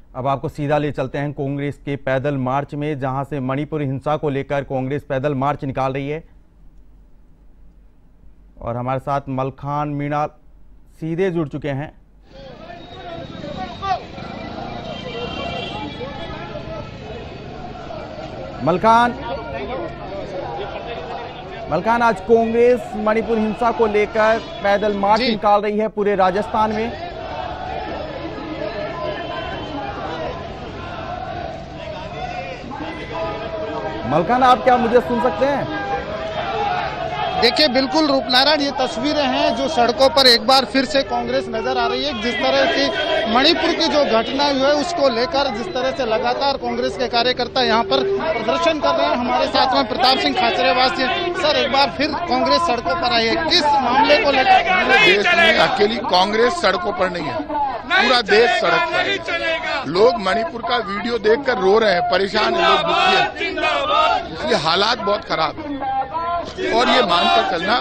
अब आपको सीधा ले चलते हैं कांग्रेस के पैदल मार्च में, जहां से मणिपुर हिंसा को लेकर कांग्रेस पैदल मार्च निकाल रही है। और हमारे साथ मलखान मीणा सीधे जुड़ चुके हैं। मलखान, आज कांग्रेस मणिपुर हिंसा को लेकर पैदल मार्च निकाल रही है पूरे राजस्थान में। मलखान, आप क्या मुझे सुन सकते हैं? देखिए, बिल्कुल रूपनारायण, ये तस्वीरें हैं जो सड़कों पर एक बार फिर से कांग्रेस नजर आ रही है। जिस तरह की मणिपुर की जो घटना हुई है उसको लेकर जिस तरह से लगातार कांग्रेस के कार्यकर्ता यहाँ पर प्रदर्शन कर रहे हैं। हमारे साथ में प्रताप सिंह खाचरेवास जी। सर, एक बार फिर कांग्रेस सड़कों पर आई है, किस मामले को लेकर? पूरे देश में अकेली कांग्रेस सड़कों पर नहीं है, पूरा देश सड़क पर है। लोग मणिपुर का वीडियो देखकर रो रहे हैं, परेशान है, लोग दुखी है, इसलिए हालात बहुत खराब है। और ये मानकर चलना,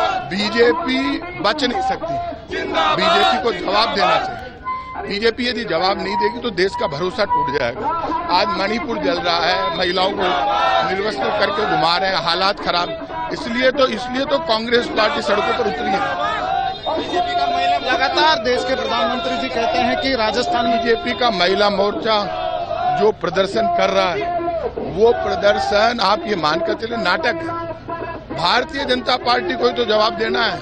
बीजेपी बच नहीं सकती, बीजेपी को जवाब देना चाहिए। बीजेपी यदि जवाब नहीं देगी तो देश का भरोसा टूट जाएगा। आज मणिपुर जल रहा है, महिलाओं को निर्वस्त्र करके घुमा रहे हैं, हालात खराब। इसलिए तो कांग्रेस पार्टी सड़कों पर उतरी है। बीजेपी का महिला लगातार, देश के प्रधानमंत्री जी कहते हैं कि राजस्थान में बीजेपी का महिला मोर्चा जो प्रदर्शन कर रहा है, वो प्रदर्शन आप ये मानकर चले नाटक है। भारतीय जनता पार्टी को तो जवाब देना है।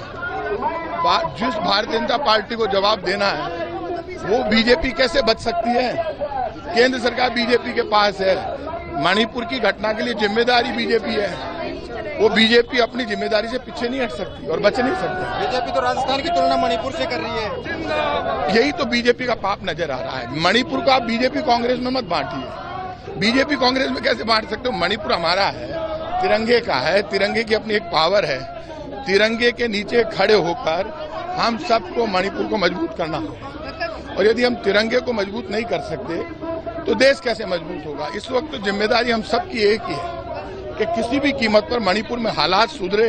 जिस भारतीय जनता पार्टी को जवाब देना है वो बीजेपी कैसे बच सकती है? केंद्र सरकार बीजेपी के पास है। मणिपुर की घटना के लिए जिम्मेदारी बीजेपी है। वो बीजेपी अपनी जिम्मेदारी से पीछे नहीं हट सकती और बच नहीं सकती। बीजेपी तो राजस्थान की तुलना मणिपुर से कर रही है। यही तो बीजेपी का पाप नजर आ रहा है। मणिपुर को आप बीजेपी कांग्रेस में मत बांटिए। बीजेपी कांग्रेस में कैसे बांट सकते हो? मणिपुर हमारा है, तिरंगे का है, तिरंगे की अपनी एक पावर है। तिरंगे के नीचे खड़े होकर हम सबको मणिपुर को मजबूत करना होगा। और यदि हम तिरंगे को मजबूत नहीं कर सकते तो देश कैसे मजबूत होगा? इस वक्त तो जिम्मेदारी हम सबकी एक ही है कि किसी भी कीमत पर मणिपुर में हालात सुधरे।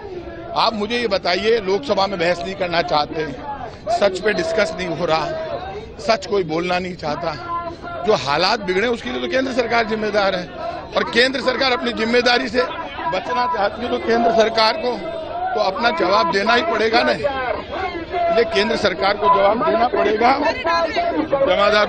आप मुझे ये बताइए, लोकसभा में बहस नहीं करना चाहते, सच पे डिस्कस नहीं हो रहा, सच कोई बोलना नहीं चाहता। जो हालात बिगड़े उसके लिए तो केंद्र सरकार जिम्मेदार है। और केंद्र सरकार अपनी जिम्मेदारी से बचना चाहती है तो केंद्र सरकार को तो अपना जवाब देना ही पड़ेगा। नहीं, ये केंद्र सरकार को जवाब देना पड़ेगा। जमादार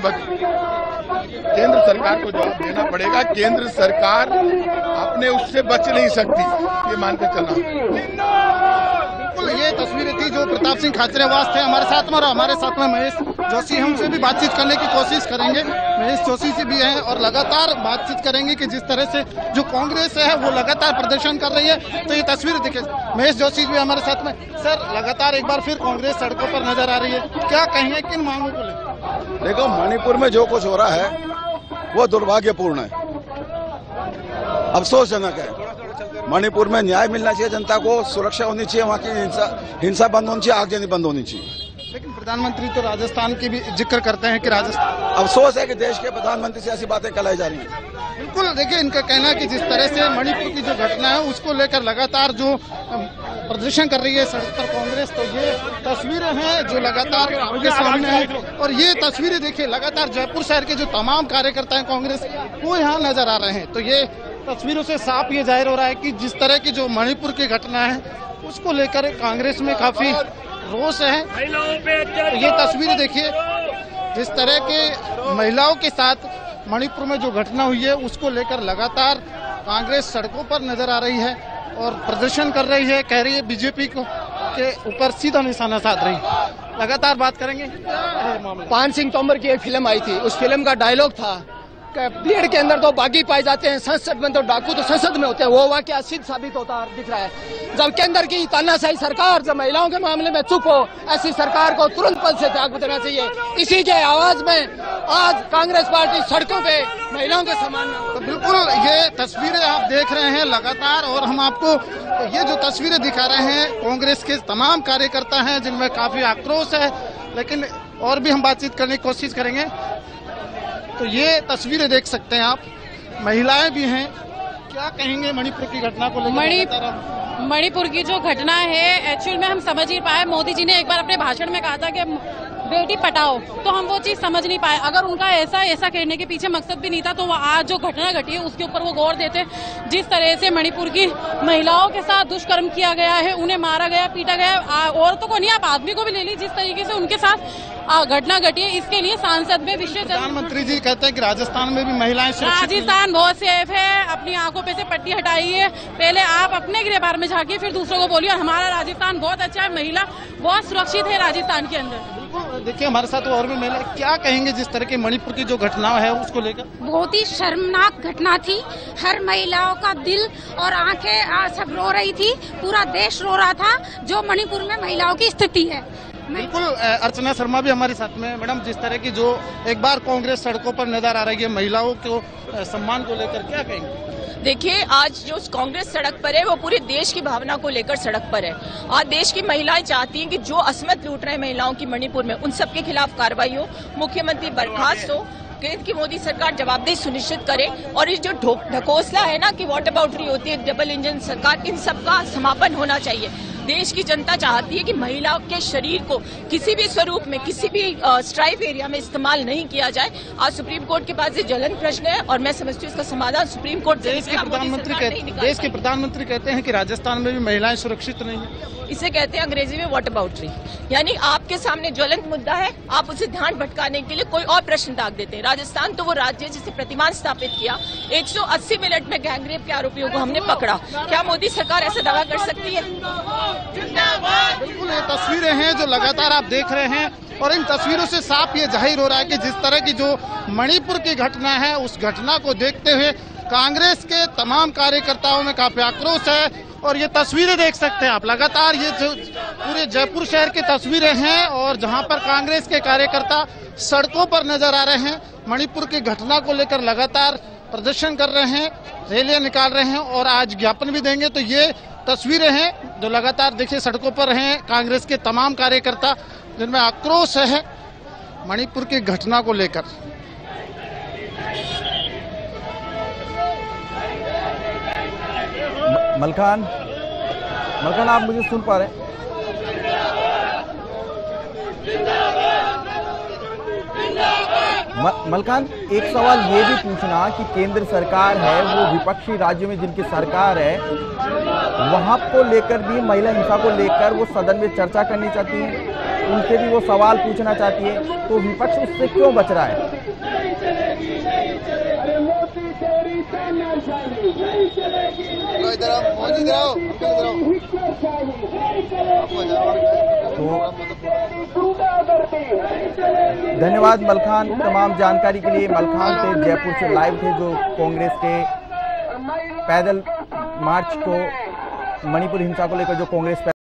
केंद्र सरकार को जवाब देना पड़ेगा। केंद्र सरकार अपने उससे बच नहीं सकती, ये मानकर चलना। ये तस्वीरें थी जो प्रताप सिंह खाचरेवास थे हमारे साथ में, और हमारे साथ में महेश जोशी, हमसे भी बातचीत करने की कोशिश करेंगे। महेश जोशी से भी हैं और लगातार बातचीत करेंगे कि जिस तरह से जो कांग्रेस है वो लगातार प्रदर्शन कर रही है। तो ये तस्वीरें दिखे, महेश जोशी भी हमारे साथ में। सर, लगातार एक बार फिर कांग्रेस सड़कों पर नजर आ रही है, क्या कहेंगे, किन मांगों को लेकर? देखो, मणिपुर में जो कुछ हो रहा है वो दुर्भाग्यपूर्ण है, अफसोसजनक है। मणिपुर में न्याय मिलना चाहिए, जनता को सुरक्षा होनी चाहिए, वहाँ की हिंसा बंद होनी चाहिए, आगजनी बंद होनी चाहिए। लेकिन प्रधानमंत्री तो राजस्थान की भी जिक्र करते हैं कि राजस्थान, अफसोस है कि देश के प्रधानमंत्री से ऐसी बातें कहलाई जा रही हैं। बिल्कुल, देखिए, इनका कहना है कि जिस तरह से मणिपुर की जो घटना है उसको लेकर लगातार जो प्रदर्शन कर रही है सड़क पर कांग्रेस, तो ये तस्वीरें हैं जो लगातार उनके सामने है। और ये तस्वीरें देखिए, लगातार जयपुर शहर के जो तमाम कार्यकर्ता हैं कांग्रेस, वो यहाँ नजर आ रहे हैं। तो ये तस्वीरों से साफ ये जाहिर हो रहा है कि जिस तरह की जो मणिपुर की घटना है उसको लेकर कांग्रेस में काफी रोष है। तो ये तस्वीर देखिए, जिस तरह के महिलाओं के साथ मणिपुर में जो घटना हुई है उसको लेकर लगातार कांग्रेस सड़कों पर नजर आ रही है और प्रदर्शन कर रही है। कह रही है बीजेपी को के ऊपर सीधा निशाना साध रही है। लगातार बात करेंगे। पान सिंह तोमर की एक फिल्म आई थी, उस फिल्म का डायलॉग था, भीड़ के अंदर तो बागी पाए जाते हैं, संसद में तो डाकू तो संसद में होते हैं। वो वाकया सिद्ध साबित होता दिख रहा है। जब केंद्र की तानाशाही सरकार जब महिलाओं के मामले में चुप हो, ऐसी सरकार को तुरंत पद से त्याग देना चाहिए। इसी के आवाज में आज कांग्रेस पार्टी सड़कों पे महिलाओं के सम्मान। तो बिल्कुल ये तस्वीरें आप देख रहे हैं लगातार, और हम आपको ये जो तस्वीरें दिखा रहे हैं कांग्रेस के तमाम कार्यकर्ता हैं जिनमें काफी आक्रोश है। लेकिन और भी हम बातचीत करने की कोशिश करेंगे। तो ये तस्वीरें देख सकते हैं आप, महिलाएं भी हैं। क्या कहेंगे मणिपुर की घटना को लेकर? मणिपुर की जो घटना है एक्चुअल में हम समझ ही पाए। मोदी जी ने एक बार अपने भाषण में कहा था कि बेटी पटाओ, तो हम वो चीज समझ नहीं पाए। अगर उनका ऐसा कहने के पीछे मकसद भी नहीं था तो वो आज जो घटना घटी है उसके ऊपर वो गौर देते। जिस तरह से मणिपुर की महिलाओं के साथ दुष्कर्म किया गया है, उन्हें मारा गया, पीटा गया, औरतों को नहीं, आप आदमी को भी ले ली, जिस तरीके से उनके साथ घटना घटी है, इसके लिए सांसद में विशेष प्रधानमंत्री जी कहते हैं कि राजस्थान में भी महिलाएं सुरक्षित नहीं। राजस्थान बहुत सेफ है, अपनी आंखों पे से पट्टी हटाइए, पहले आप अपने गृह बार में झांकिए, फिर दूसरों को बोलिए। हमारा राजस्थान बहुत अच्छा है, महिला बहुत सुरक्षित है राजस्थान के अंदर। देखिए हमारे साथ और भी महिला, क्या कहेंगे जिस तरह की मणिपुर की जो घटना है उसको लेकर? बहुत ही शर्मनाक घटना थी। हर महिलाओं का दिल और आंखें सब रो रही थी, पूरा देश रो रहा था जो मणिपुर में महिलाओं की स्थिति है। बिल्कुल, अर्चना शर्मा भी हमारे साथ में। मैडम, जिस तरह की जो एक बार कांग्रेस सड़कों पर नजर आ रही है महिलाओं को सम्मान को लेकर, क्या कहेंगे? देखिए, आज जो कांग्रेस सड़क पर है वो पूरे देश की भावना को लेकर सड़क पर है। आज देश की महिलाएं चाहती हैं कि जो असमत लूट रहे हैं महिलाओं की मणिपुर में, उन सबके खिलाफ कार्रवाई हो, मुख्यमंत्री बर्खास्त हो, केंद्र की मोदी सरकार जवाबदेही सुनिश्चित करे, और ये जो ढकोसला है ना कि वॉट अबाउटरी होती है, डबल इंजन सरकार, इन सब का समापन होना चाहिए। देश की जनता चाहती है कि महिलाओं के शरीर को किसी भी स्वरूप में, किसी भी स्ट्राइक एरिया में इस्तेमाल नहीं किया जाए। आज सुप्रीम कोर्ट के पास ये ज्वलंत प्रश्न है और मैं समझती हूँ इसका समाधान सुप्रीम कोर्ट देश के प्रधानमंत्री कहते हैं कि राजस्थान में भी महिलाएं सुरक्षित नहीं है। इसे कहते हैं अंग्रेजी में वॉट अबाउटरी, यानी आपके सामने ज्वलंत मुद्दा है, आप उसे ध्यान भटकाने के लिए कोई और प्रश्न दाग देते हैं। राजस्थान तो वो राज्य है जिसे प्रतिमान स्थापित किया, 180 मिनट में गैंगरेप के आरोपियों को हमने पकड़ा। क्या मोदी सरकार ऐसा दावा कर सकती है? बिल्कुल, ये तस्वीरें हैं जो लगातार आप देख रहे हैं और इन तस्वीरों से साफ ये जाहिर हो रहा है कि जिस तरह की जो मणिपुर की घटना है, उस घटना को देखते हुए कांग्रेस के तमाम कार्यकर्ताओं में काफी आक्रोश है। और ये तस्वीरें देख सकते हैं आप, लगातार ये जो पूरे जयपुर शहर की तस्वीरें हैं और जहां पर कांग्रेस के कार्यकर्ता सड़कों पर नजर आ रहे हैं, मणिपुर की घटना को लेकर लगातार प्रदर्शन कर रहे हैं, रैलियां निकाल रहे हैं और आज ज्ञापन भी देंगे। तो ये तस्वीरें हैं जो लगातार देखिए सड़कों पर हैं कांग्रेस के तमाम कार्यकर्ता, जिनमें आक्रोश है मणिपुर की घटना को लेकर। मलखान, आप मुझे सुन पा रहे हैं? मलखान, एक सवाल ये भी पूछना कि केंद्र सरकार है, वो विपक्षी राज्यों में जिनकी सरकार है, वहां को लेकर भी महिला हिंसा को लेकर वो सदन में चर्चा करनी चाहती है, उनसे भी वो सवाल पूछना चाहती है, तो विपक्ष उससे क्यों बच रहा है? धन्यवाद मलखान, तमाम जानकारी के लिए। मलखान थे, जयपुर से लाइव थे, जो कांग्रेस के पैदल मार्च को, मणिपुर हिंसा को लेकर जो कांग्रेस